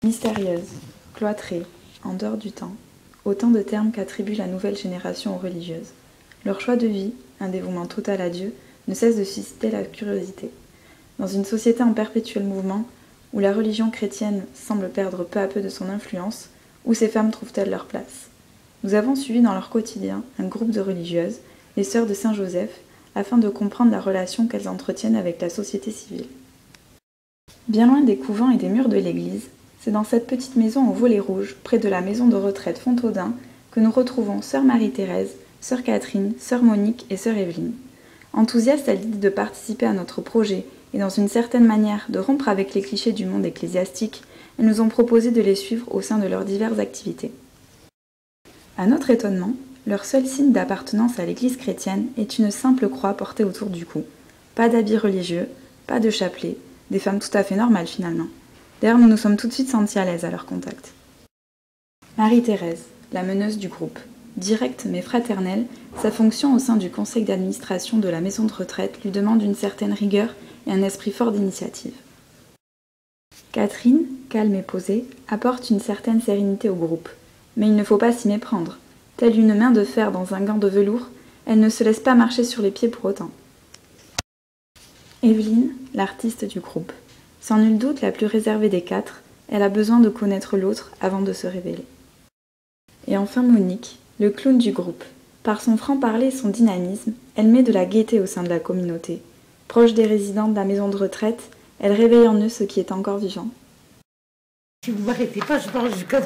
Mystérieuse, cloîtrée, en dehors du temps, autant de termes qu'attribue la nouvelle génération aux religieuses. Leur choix de vie, un dévouement total à Dieu, ne cesse de susciter la curiosité. Dans une société en perpétuel mouvement, où la religion chrétienne semble perdre peu à peu de son influence, où ces femmes trouvent-elles leur place? Nous avons suivi dans leur quotidien un groupe de religieuses, les Sœurs de Saint-Joseph, afin de comprendre la relation qu'elles entretiennent avec la société civile. Bien loin des couvents et des murs de l'église, c'est dans cette petite maison au volet rouge, près de la maison de retraite Fontaudin, que nous retrouvons Sœur Marie-Thérèse, Sœur Catherine, Sœur Monique et Sœur Evelyne. Enthousiastes à l'idée de participer à notre projet et dans une certaine manière de rompre avec les clichés du monde ecclésiastique, elles nous ont proposé de les suivre au sein de leurs diverses activités. À notre étonnement, leur seul signe d'appartenance à l'église chrétienne est une simple croix portée autour du cou. Pas d'habits religieux, pas de chapelet, des femmes tout à fait normales finalement. D'ailleurs, nous nous sommes tout de suite sentis à l'aise à leur contact. Marie-Thérèse, la meneuse du groupe. Directe mais fraternelle, sa fonction au sein du conseil d'administration de la maison de retraite lui demande une certaine rigueur et un esprit fort d'initiative. Catherine, calme et posée, apporte une certaine sérénité au groupe. Mais il ne faut pas s'y méprendre. Telle une main de fer dans un gant de velours, elle ne se laisse pas marcher sur les pieds pour autant. Evelyne, l'artiste du groupe. Sans nul doute la plus réservée des quatre, elle a besoin de connaître l'autre avant de se révéler. Et enfin Monique, le clown du groupe. Par son franc-parler et son dynamisme, elle met de la gaieté au sein de la communauté. Proche des résidents de la maison de retraite, elle réveille en eux ce qui est encore vivant. Si vous m'arrêtez pas, je parle jusqu'à...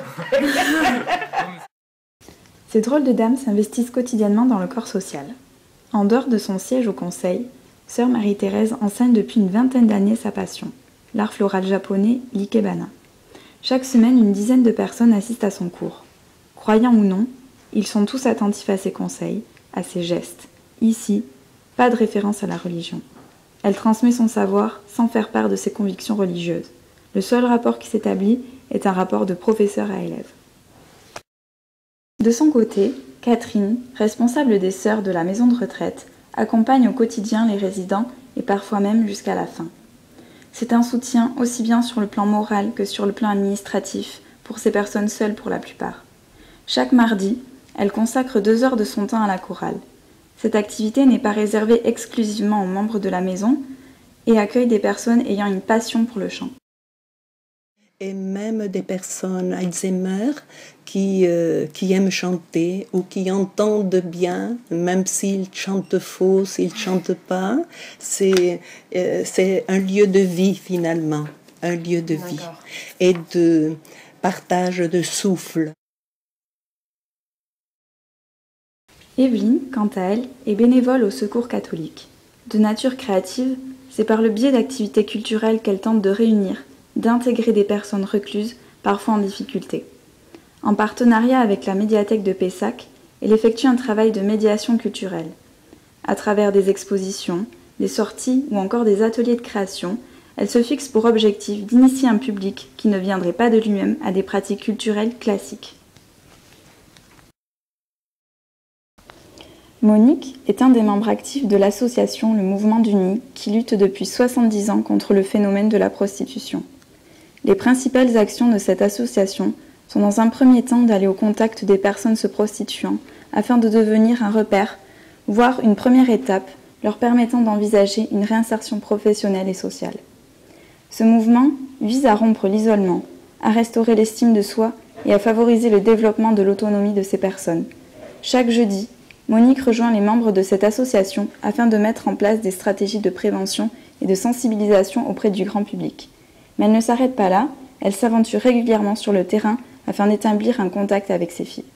Ces drôles de dames s'investissent quotidiennement dans le corps social. En dehors de son siège au conseil, Sœur Marie-Thérèse enseigne depuis une vingtaine d'années sa passion, l'art floral japonais l'ikebana. Chaque semaine, une dizaine de personnes assistent à son cours. Croyants ou non, ils sont tous attentifs à ses conseils, à ses gestes. Ici, pas de référence à la religion. Elle transmet son savoir sans faire part de ses convictions religieuses. Le seul rapport qui s'établit est un rapport de professeur à élève. De son côté, Catherine, responsable des sœurs de la maison de retraite, accompagne au quotidien les résidents et parfois même jusqu'à la fin. C'est un soutien aussi bien sur le plan moral que sur le plan administratif pour ces personnes seules pour la plupart. Chaque mardi, elle consacre 2 heures de son temps à la chorale. Cette activité n'est pas réservée exclusivement aux membres de la maison et accueille des personnes ayant une passion pour le chant. Et même des personnes Alzheimer qui aiment chanter ou qui entendent bien, même s'ils chantent faux, s'ils chantent pas. C'est un lieu de vie finalement, un lieu de vie et de partage de souffle. Evelyne, quant à elle, est bénévole au Secours catholique. De nature créative, c'est par le biais d'activités culturelles qu'elle tente de réunir, d'intégrer des personnes recluses, parfois en difficulté. En partenariat avec la médiathèque de Pessac, elle effectue un travail de médiation culturelle. À travers des expositions, des sorties ou encore des ateliers de création, elle se fixe pour objectif d'initier un public qui ne viendrait pas de lui-même à des pratiques culturelles classiques. Monique est un des membres actifs de l'association Le Mouvement du Nid qui lutte depuis 70 ans contre le phénomène de la prostitution. Les principales actions de cette association sont dans un premier temps d'aller au contact des personnes se prostituant afin de devenir un repère, voire une première étape leur permettant d'envisager une réinsertion professionnelle et sociale. Ce mouvement vise à rompre l'isolement, à restaurer l'estime de soi et à favoriser le développement de l'autonomie de ces personnes. Chaque jeudi, Monique rejoint les membres de cette association afin de mettre en place des stratégies de prévention et de sensibilisation auprès du grand public. Mais elle ne s'arrête pas là, elle s'aventure régulièrement sur le terrain afin d'établir un contact avec ses filles.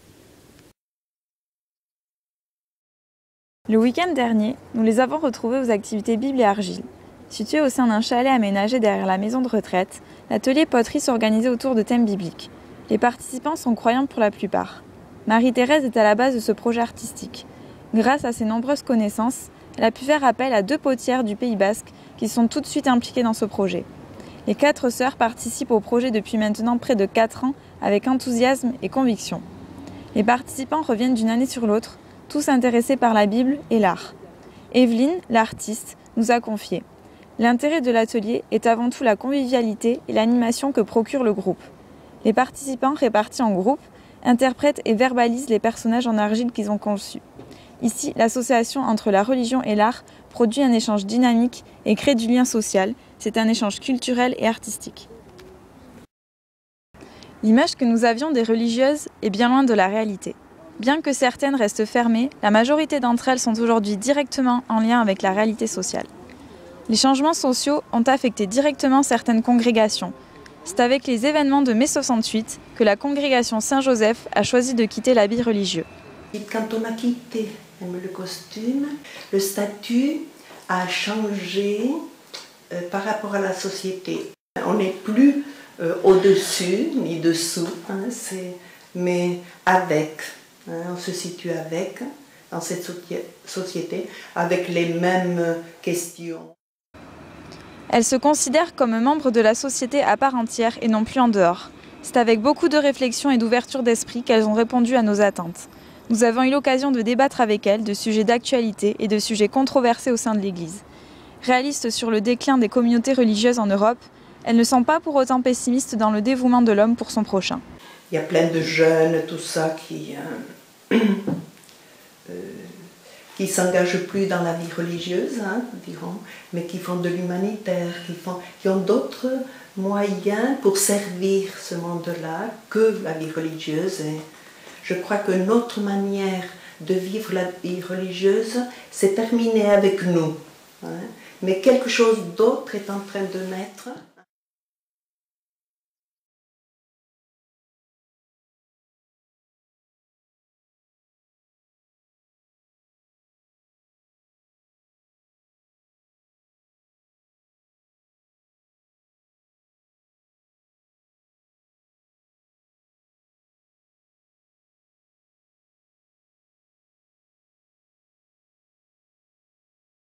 Le week-end dernier, nous les avons retrouvées aux activités Bible et Argile. Situé au sein d'un chalet aménagé derrière la maison de retraite, l'atelier poterie s'organisait autour de thèmes bibliques. Les participants sont croyants pour la plupart. Marie-Thérèse est à la base de ce projet artistique. Grâce à ses nombreuses connaissances, elle a pu faire appel à 2 potières du Pays Basque qui sont tout de suite impliquées dans ce projet. Les 4 sœurs participent au projet depuis maintenant près de 4 ans avec enthousiasme et conviction. Les participants reviennent d'une année sur l'autre, tous intéressés par la Bible et l'art. Evelyne, l'artiste, nous a confié: L'intérêt de l'atelier est avant tout la convivialité et l'animation que procure le groupe. Les participants répartis en groupes interprètent et verbalisent les personnages en argile qu'ils ont conçus. Ici, l'association entre la religion et l'art produit un échange dynamique et crée du lien social. C'est un échange culturel et artistique. L'image que nous avions des religieuses est bien loin de la réalité. Bien que certaines restent fermées, la majorité d'entre elles sont aujourd'hui directement en lien avec la réalité sociale. Les changements sociaux ont affecté directement certaines congrégations. C'est avec les événements de mai 68 que la congrégation Saint-Joseph a choisi de quitter l'habit religieux. Quand on a quitté le costume, le statut a changé par rapport à la société. On n'est plus au-dessus ni dessous, mais avec. On se situe avec, dans cette société, avec les mêmes questions. Elles se considèrent comme membres de la société à part entière et non plus en dehors. C'est avec beaucoup de réflexion et d'ouverture d'esprit qu'elles ont répondu à nos attentes. Nous avons eu l'occasion de débattre avec elles de sujets d'actualité et de sujets controversés au sein de l'Église. Réalistes sur le déclin des communautés religieuses en Europe, elles ne sont pas pour autant pessimistes dans le dévouement de l'homme pour son prochain. Il y a plein de jeunes, tout ça, qui s'engagent plus dans la vie religieuse, dirons, mais qui font de l'humanitaire, qui ont d'autres moyens pour servir ce monde-là que la vie religieuse. Et je crois que notre manière de vivre la vie religieuse s'est terminée avec nous, mais quelque chose d'autre est en train de naître.